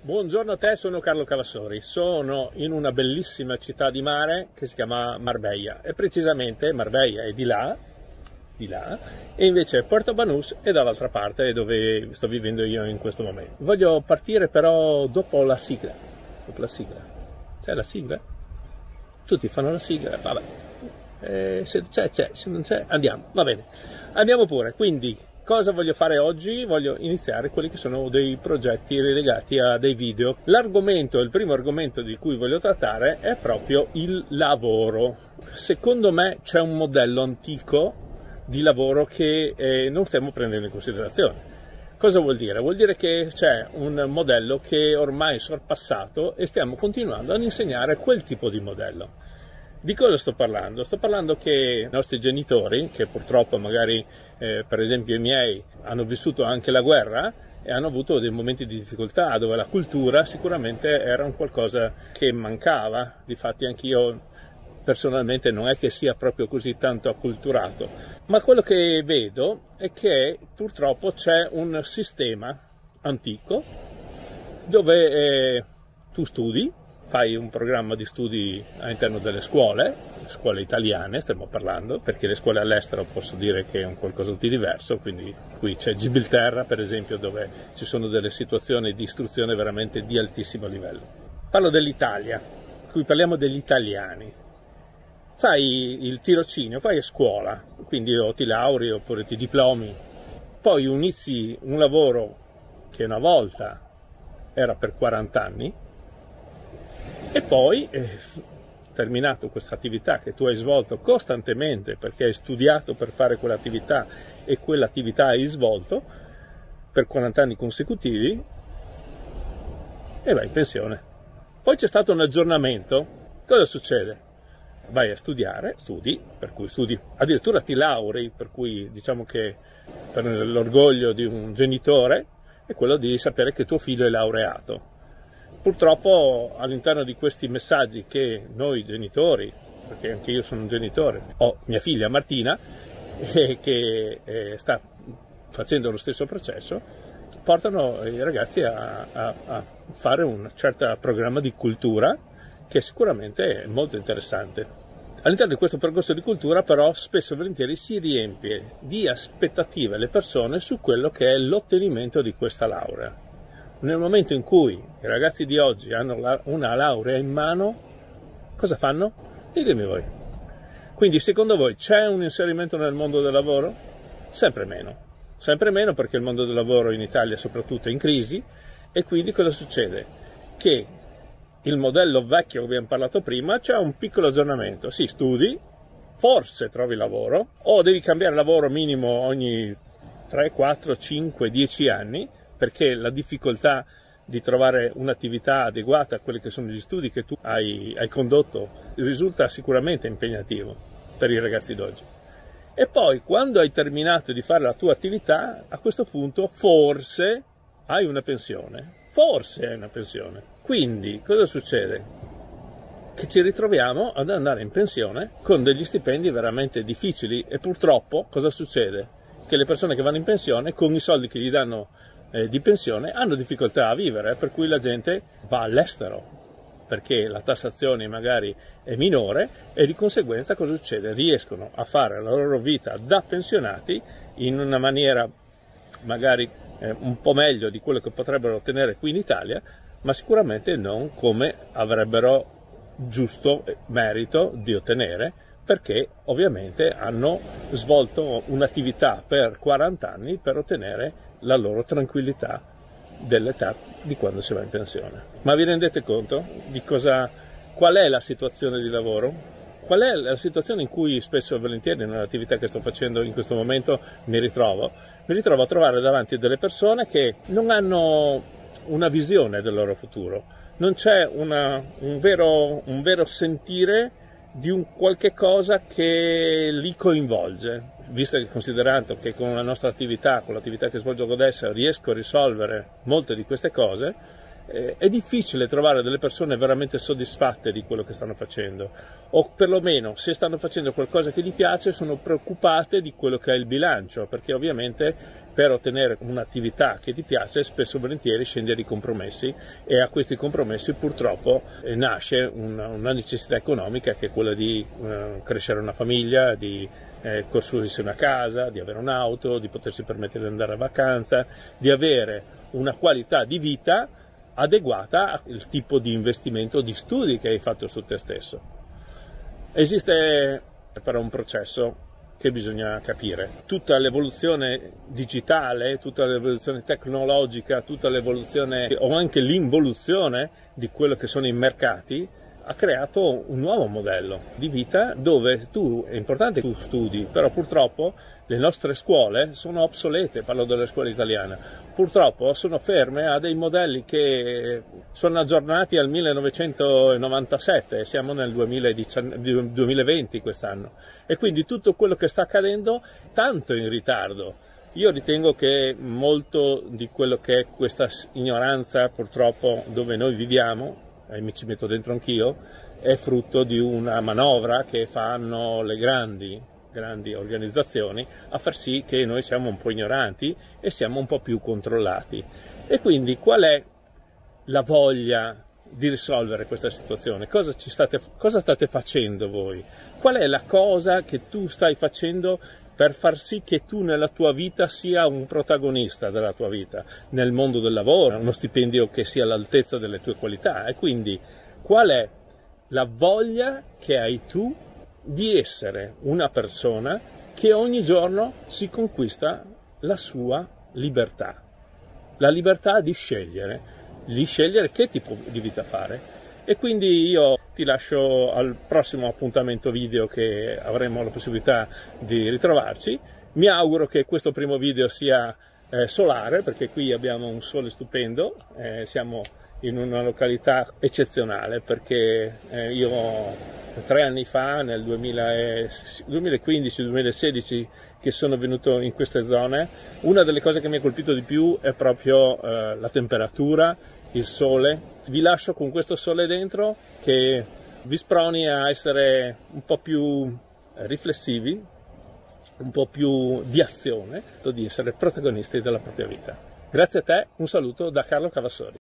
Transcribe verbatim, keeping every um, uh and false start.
Buongiorno a te, sono Carlo Cavassori, sono in una bellissima città di mare che si chiama Marbella e precisamente Marbella è di là, di là e invece Puerto Banús è dall'altra parte dove sto vivendo io in questo momento. Voglio partire però dopo la sigla, dopo la sigla. C'è la sigla? Tutti fanno la sigla, vabbè, eh, se c'è c'è, se non c'è andiamo, va bene, andiamo pure, quindi... Cosa voglio fare oggi? Voglio iniziare quelli che sono dei progetti legati a dei video. L'argomento, il primo argomento di cui voglio trattare è proprio il lavoro. Secondo me c'è un modello antico di lavoro che eh, non stiamo prendendo in considerazione. Cosa vuol dire? Vuol dire che c'è un modello che ormai è sorpassato e stiamo continuando ad insegnare quel tipo di modello. Di cosa sto parlando? Sto parlando che i nostri genitori, che purtroppo magari eh, per esempio i miei hanno vissuto anche la guerra e hanno avuto dei momenti di difficoltà dove la cultura sicuramente era un qualcosa che mancava. Difatti anch'io personalmente non è che sia proprio così tanto acculturato, ma quello che vedo è che purtroppo c'è un sistema antico dove eh, tu studi, fai un programma di studi all'interno delle scuole, scuole italiane stiamo parlando, perché le scuole all'estero posso dire che è un qualcosa di diverso, quindi qui c'è Gibilterra per esempio dove ci sono delle situazioni di istruzione veramente di altissimo livello. Parlo dell'Italia, qui parliamo degli italiani. Fai il tirocinio, fai a scuola, quindi o ti lauri oppure ti diplomi, poi inizi un lavoro che una volta era per quaranta anni, e poi, eh, terminato questa attività che tu hai svolto costantemente perché hai studiato per fare quell'attività e quell'attività hai svolto per quaranta anni consecutivi, e vai in pensione. Poi c'è stato un aggiornamento. Cosa succede? Vai a studiare, studi, per cui studi, addirittura ti laurei, per cui diciamo che per l'orgoglio di un genitore è quello di sapere che tuo figlio è laureato. Purtroppo all'interno di questi messaggi che noi genitori, perché anche io sono un genitore, ho mia figlia Martina eh, che eh, sta facendo lo stesso processo, portano i ragazzi a, a, a fare un certo programma di cultura che sicuramente è molto interessante. All'interno di questo percorso di cultura però spesso e volentieri si riempie di aspettative le persone su quello che è l'ottenimento di questa laurea. Nel momento in cui i ragazzi di oggi hanno una laurea in mano, cosa fanno? Ditemi voi. Quindi secondo voi c'è un inserimento nel mondo del lavoro? Sempre meno. Sempre meno perché il mondo del lavoro in Italia soprattutto è in crisi e quindi cosa succede? Che il modello vecchio che abbiamo parlato prima c'è un piccolo aggiornamento. Sì, studi, forse trovi lavoro o devi cambiare lavoro minimo ogni tre, quattro, cinque, dieci anni perché la difficoltà di trovare un'attività adeguata a quelli che sono gli studi che tu hai, hai condotto risulta sicuramente impegnativo per i ragazzi d'oggi. E poi quando hai terminato di fare la tua attività, a questo punto forse hai una pensione, forse hai una pensione. Quindi cosa succede? Che ci ritroviamo ad andare in pensione con degli stipendi veramente difficili e purtroppo cosa succede? Che le persone che vanno in pensione con i soldi che gli danno Eh, di pensione hanno difficoltà a vivere, per cui la gente va all'estero perché la tassazione magari è minore e di conseguenza cosa succede? Riescono a fare la loro vita da pensionati in una maniera magari eh, un po' meglio di quello che potrebbero ottenere qui in Italia, ma sicuramente non come avrebbero giusto merito di ottenere, perché ovviamente hanno svolto un'attività per quaranta anni per ottenere la loro tranquillità dell'età di quando si va in pensione. Ma vi rendete conto di cosa, qual è la situazione di lavoro? Qual è la situazione in cui spesso e volentieri nell'attività che sto facendo in questo momento mi ritrovo? Mi ritrovo a trovare davanti delle persone che non hanno una visione del loro futuro, non c'è una, un, vero, un vero sentire di un qualche cosa che li coinvolge. Visto che considerato che con la nostra attività, con l'attività che svolgo adesso, riesco a risolvere molte di queste cose, eh, è difficile trovare delle persone veramente soddisfatte di quello che stanno facendo, o perlomeno se stanno facendo qualcosa che gli piace sono preoccupate di quello che è il bilancio, perché ovviamente per ottenere un'attività che ti piace spesso e volentieri scendi a dei compromessi, e a questi compromessi purtroppo eh, nasce una, una necessità economica, che è quella di eh, crescere una famiglia, di eh, costruirsi una casa, di avere un'auto, di potersi permettere di andare a vacanza, di avere una qualità di vita adeguata al tipo di investimento, di studi che hai fatto su te stesso. Esiste però un processo che bisogna capire. Tutta l'evoluzione digitale, tutta l'evoluzione tecnologica, tutta l'evoluzione o anche l'involuzione di quello che sono i mercati ha creato un nuovo modello di vita, dove tu, è importante che tu studi, però purtroppo le nostre scuole sono obsolete, parlo delle scuole italiane, purtroppo sono ferme a dei modelli che sono aggiornati al millenovecentonovantasette, siamo nel duemilaventi quest'anno, e quindi tutto quello che sta accadendo tanto in ritardo. Io ritengo che molto di quello che è questa ignoranza, purtroppo, dove noi viviamo, e mi ci metto dentro anch'io, è frutto di una manovra che fanno le grandi, grandi organizzazioni a far sì che noi siamo un po' ignoranti e siamo un po' più controllati. E quindi qual è la voglia di risolvere questa situazione? Cosa, ci state, cosa state facendo voi? Qual è la cosa che tu stai facendo per far sì che tu nella tua vita sia un protagonista della tua vita, nel mondo del lavoro, uno stipendio che sia all'altezza delle tue qualità? E quindi qual è la voglia che hai tu di essere una persona che ogni giorno si conquista la sua libertà, la libertà di scegliere, di scegliere che tipo di vita fare. E quindi io ti lascio al prossimo appuntamento video, che avremo la possibilità di ritrovarci. Mi auguro che questo primo video sia eh, solare, perché qui abbiamo un sole stupendo, eh, siamo in una località eccezionale, perché eh, io tre anni fa, nel duemilaquindici duemilasedici, che sono venuto in queste zone, una delle cose che mi ha colpito di più è proprio eh, la temperatura, il sole. Vi lascio con questo sole dentro, che vi sproni a essere un po' più riflessivi, un po' più di azione, di essere protagonisti della propria vita. Grazie a te, un saluto da Carlo Cavassori.